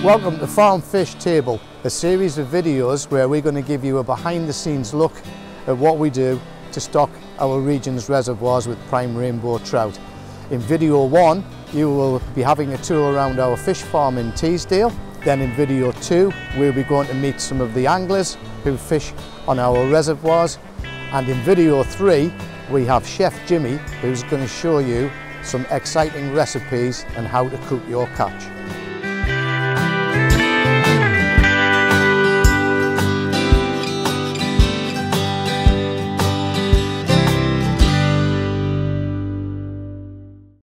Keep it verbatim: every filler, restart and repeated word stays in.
Welcome to Farm Fish Table, a series of videos where we're going to give you a behind the scenes look at what we do to stock our region's reservoirs with prime rainbow trout. In video one, you will be having a tour around our fish farm in Teesdale. Then in video two, we'll be going to meet some of the anglers who fish on our reservoirs. And in video three, we have Chef Jimmy, who's going to show you some exciting recipes and how to cook your catch.